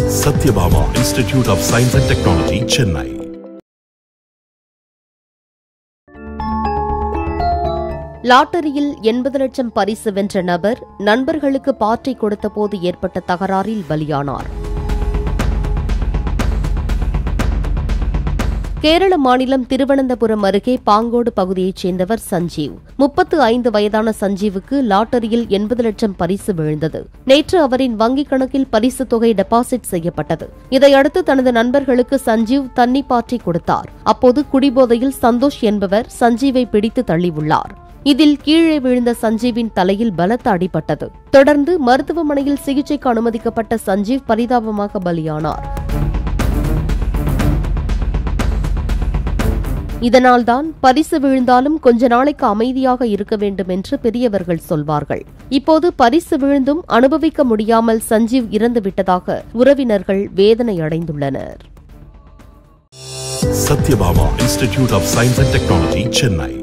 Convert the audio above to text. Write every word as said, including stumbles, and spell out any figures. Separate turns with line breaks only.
Satyabama Institute of Science and Technology, Chennai.
லாட்டரியில் எண்பது லட்சம் பரிசு வென்ற நபர் நண்பர்களுக்கு பார்ட்டி கொடுத்தபோது ஏற்பட்ட தகராறில் பலியானார். கேரள மாநிலம் திருவனந்தபுரம் அருகே பாங்கோடு பகுதியைச் சேர்ந்தவர் சஞ்சீவ். முப்பத்து ஐந்து வயதான சஞ்சீவுக்கு லாட்டரியில் எண்பது லட்சம் பரிசு விழுந்தது. நேற்று அவரின் வங்கிக் கணக்கில் பரிசு தொகை டெபாசிட் செய்யப்பட்டது. இதையடுத்து தனது நண்பர்களுக்கு சஞ்சீவ் தண்ணி பாற்றி கொடுத்தார். அப்போது குடிபோதையில் சந்தோஷ் என்பவர் சஞ்சீவை பிடித்து தள்ளியுள்ளார். இதில் கீழே விழுந்த சஞ்சீவின் தலையில் பலத்த அடிபட்டது. தொடர்ந்து மருத்துவமனையில் சிகிச்சைக்கு அனுமதிக்கப்பட்ட சஞ்சீவ் பரிதாபமாக பலியானார். இதனால்தான் பரிசு விழுந்தாலும் கொஞ்ச நாளைக்கு அமைதியாக இருக்க வேண்டும் என்று பெரியவர்கள் சொல்வார்கள். இப்போது பரிசு விழுந்தும் அனுபவிக்க முடியாமல் சஞ்சீவ் இறந்துவிட்டதாக உறவினர்கள் வேதனை அடைந்துள்ளனர்.
Satyabama Institute of Science and Technology, Chennai.